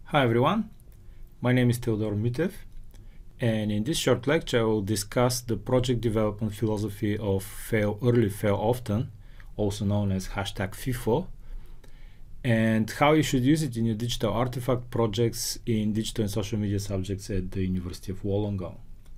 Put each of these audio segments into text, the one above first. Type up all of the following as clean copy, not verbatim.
Hi everyone, my name is Theodor Mitev, and in this short lecture I will discuss the project development philosophy of fail early, fail often, also known as #fefo, and how you should use it in your digital artifact projects in digital and social media subjects at the University of Wollongong.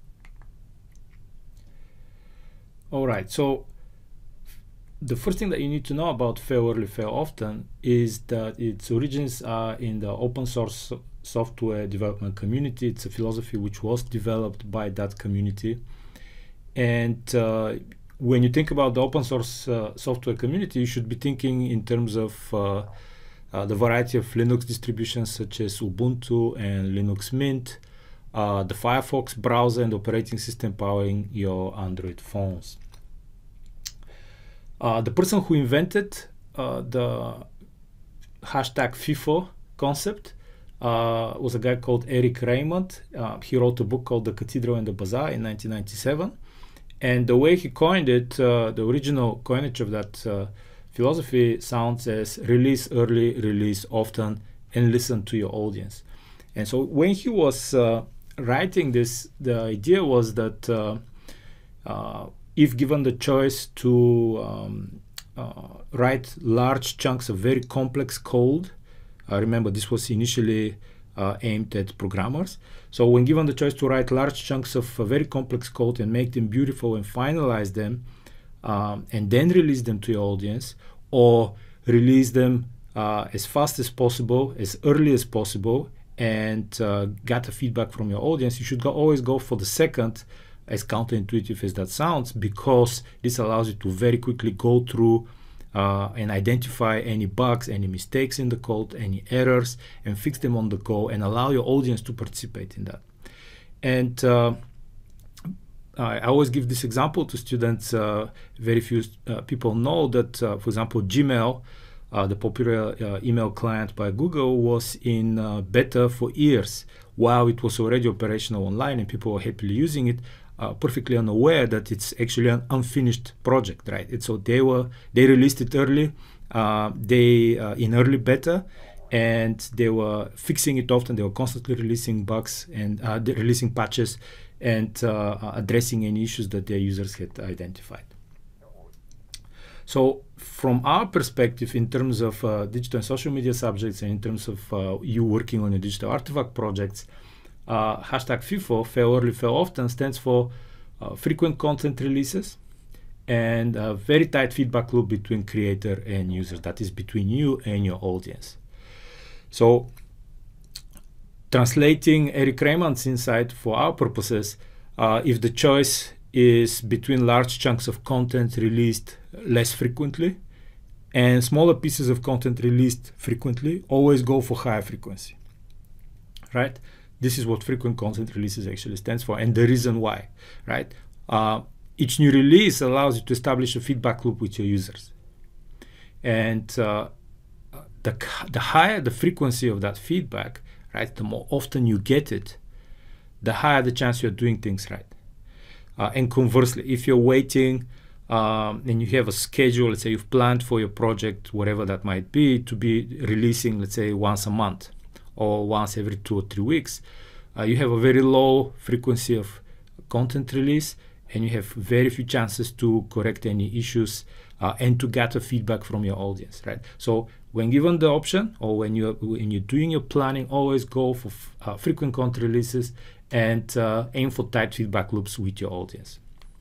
Alright, so the first thing that you need to know about fail early, fail often is that its origins are in the open source software development community. It's a philosophy which was developed by that community. And when you think about the open source software community, you should be thinking in terms of the variety of Linux distributions such as Ubuntu and Linux Mint, the Firefox browser and operating system powering your Android phones. The person who invented the #fefo concept was a guy called Eric Raymond. He wrote a book called The Cathedral and the Bazaar in 1997. And the way he coined it, the original coinage of that philosophy sounds as release early, release often, and listen to your audience. And so when he was writing this, the idea was that if given the choice to write large chunks of very complex code, remember this was initially aimed at programmers. So when given the choice to write large chunks of very complex code and make them beautiful and finalize them, and then release them to your audience, or release them as fast as possible, as early as possible, and get the feedback from your audience, you should always go for the second, as counterintuitive as that sounds, because this allows you to very quickly go through and identify any bugs, any mistakes in the code, any errors, and fix them on the go, and allow your audience to participate in that. And I always give this example to students. Very few people know that, for example, Gmail, the popular email client by Google, was in beta for years while it was already operational online and people were happily using it, perfectly unaware that it's actually an unfinished project, right? And so they released it early, in early beta, and they were fixing it often. They were constantly releasing bugs and releasing patches and addressing any issues that their users had identified. So from our perspective, in terms of digital and social media subjects, and in terms of you working on your digital artifact projects, #fefo, fail early, fail often, stands for frequent content releases and a very tight feedback loop between creator and user, that is between you and your audience. So translating Eric Raymond's insight for our purposes, if the choice is between large chunks of content released less frequently and smaller pieces of content released frequently, always go for higher frequency, right? This is what frequent content releases actually stands for, and the reason why, right? Each new release allows you to establish a feedback loop with your users. And the higher the frequency of that feedback, right, the more often you get it, the higher the chance you're doing things right. And conversely, if you're waiting and you have a schedule, let's say you've planned for your project, whatever that might be, to be releasing, let's say, once a month or once every 2 or 3 weeks, you have a very low frequency of content release, and you have very few chances to correct any issues and to gather feedback from your audience, right? So when given the option, or when you're doing your planning, always go for frequent content releases and aim for tight feedback loops with your audience.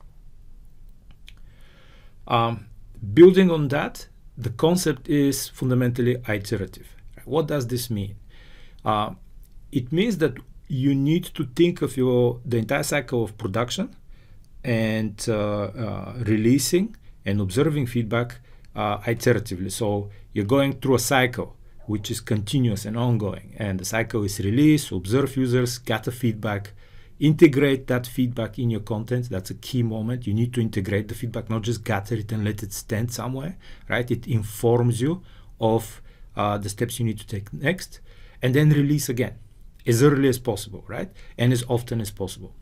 Building on that, the concept is fundamentally iterative. What does this mean? It means that you need to think of the entire cycle of production and releasing and observing feedback iteratively. So you're going through a cycle which is continuous and ongoing, and the cycle is release, observe users, gather feedback, integrate that feedback in your content. That's a key moment. You need to integrate the feedback, not just gather it and let it stand somewhere, right? It informs you of the steps you need to take next, and then release again as early as possible, right? And as often as possible.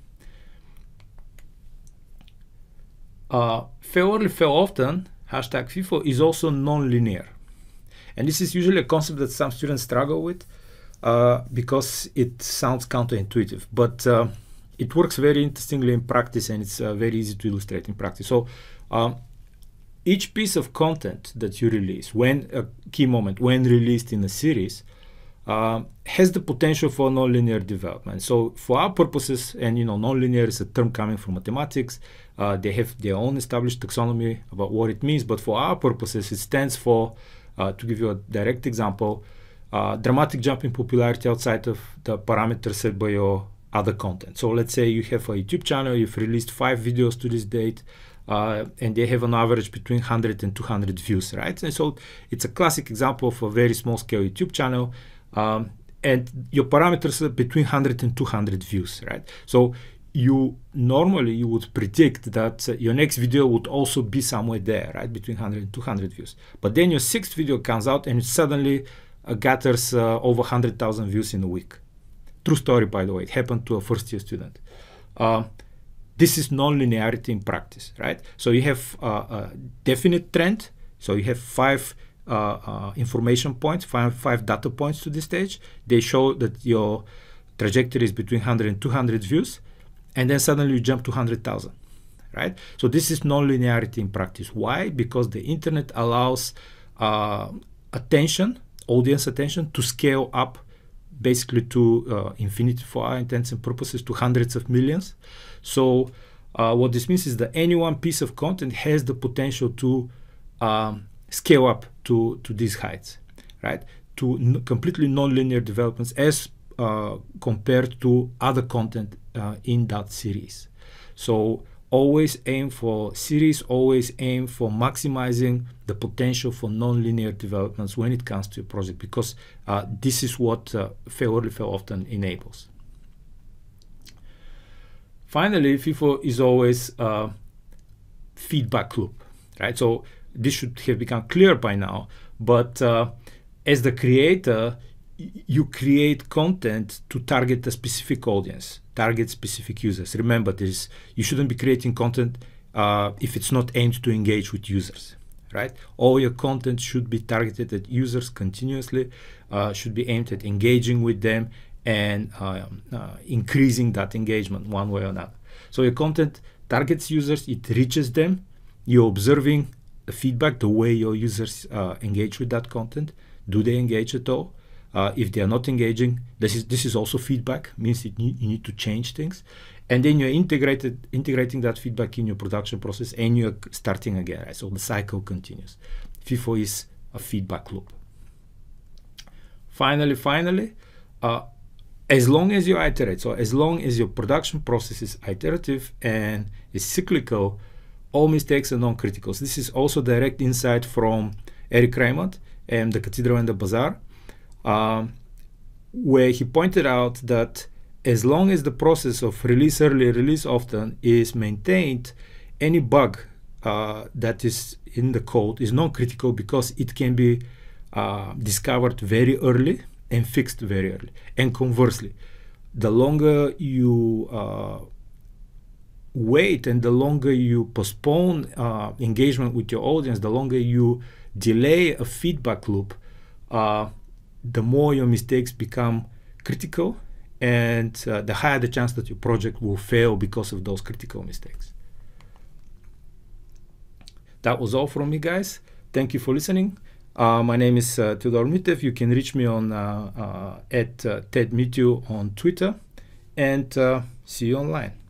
Fail early, fail often, #fefo, is also non-linear. And this is usually a concept that some students struggle with. because it sounds counterintuitive, but it works very interestingly in practice, and it's very easy to illustrate in practice. So each piece of content that you release, when a key moment, when released in a series, has the potential for nonlinear development. So for our purposes, and nonlinear is a term coming from mathematics, they have their own established taxonomy about what it means, but for our purposes, it stands for, to give you a direct example, dramatic jump in popularity outside of the parameters set by your other content. So let's say you have a YouTube channel, you've released 5 videos to this date, and they have an average between 100 and 200 views, right? And so it's a classic example of a very small scale YouTube channel, and your parameters are between 100 and 200 views, right? So normally you would predict that your next video would also be somewhere there, right, between 100 and 200 views. But then your 6th video comes out and it suddenly gathers over 100,000 views in a week. True story, by the way. It happened to a first-year student. This is non-linearity in practice, right? So you have a definite trend. So you have 5 information points, five data points to this stage. They show that your trajectory is between 100 and 200 views, and then suddenly you jump to 100,000, right? So this is non-linearity in practice. Why? Because the internet allows audience attention, to scale up basically to infinity for our intents and purposes, to hundreds of millions. So what this means is that any one piece of content has the potential to scale up to these heights, right? To completely non-linear developments as compared to other content in that series. So always aim for series, always aim for maximizing the potential for non-linear developments when it comes to a project, because this is what fairly often enables. Finally, FIFO is always a feedback loop, right? So this should have become clear by now, but as the creator, you create content to target a specific audience, target specific users. Remember this, you shouldn't be creating content if it's not aimed to engage with users, right? All your content should be targeted at users continuously, should be aimed at engaging with them and increasing that engagement one way or another. So your content targets users, it reaches them, you're observing the feedback, the way your users engage with that content. Do they engage at all? If they are not engaging, this is also feedback, means you need to change things. And then you're integrating that feedback in your production process, and you're starting again, right? So the cycle continues. FIFO is a feedback loop. Finally, as long as you iterate, so as long as your production process is iterative and is cyclical, all mistakes are non-critical. So this is also direct insight from Eric Raymond and the Cathedral and the Bazaar, where he pointed out that as long as the process of release early, release often is maintained, any bug that is in the code is non-critical, because it can be discovered very early and fixed very early. And conversely, the longer you wait and the longer you postpone engagement with your audience, the longer you delay a feedback loop, the more your mistakes become critical, and the higher the chance that your project will fail because of those critical mistakes. That was all from me, guys. Thank you for listening. My name is Theodor Mitev. You can reach me on at TedMeetu on Twitter, and see you online.